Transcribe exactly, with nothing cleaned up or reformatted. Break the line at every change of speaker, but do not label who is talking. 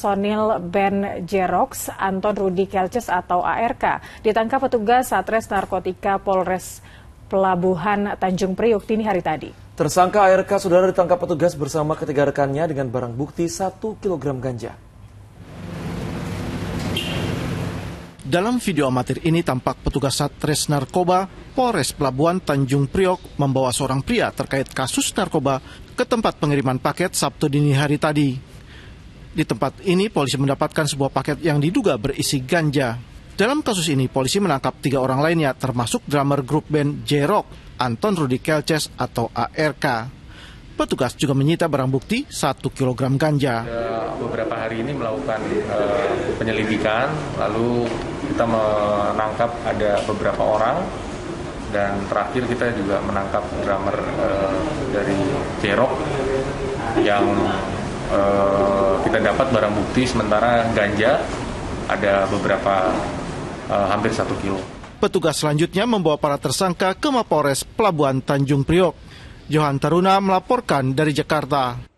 Personil band J-Rocks, Anton Rudy Kelces atau A R K, ditangkap petugas Satres Narkotika Polres Pelabuhan Tanjung Priok dini hari tadi.
Tersangka A R K saudara ditangkap petugas bersama ketiga rekannya dengan barang bukti satu kilogram ganja.
Dalam video amatir ini tampak petugas Satres Narkoba Polres Pelabuhan Tanjung Priok membawa seorang pria terkait kasus narkoba ke tempat pengiriman paket Sabtu dini hari tadi. Di tempat ini polisi mendapatkan sebuah paket yang diduga berisi ganja. Dalam kasus ini polisi menangkap tiga orang lainnya termasuk drummer grup band J-Rock, Anton Rudy Kelces atau A R K. Petugas juga menyita barang bukti satu kilogram ganja.
Beberapa hari ini melakukan uh, penyelidikan, lalu kita menangkap ada beberapa orang, dan terakhir kita juga menangkap drummer uh, dari J-Rock yang uh, kita dapat barang bukti sementara ganja ada beberapa uh, hampir satu kilo.
Petugas selanjutnya membawa para tersangka ke Mapolres Pelabuhan Tanjung Priok. Johan Taruna melaporkan dari Jakarta.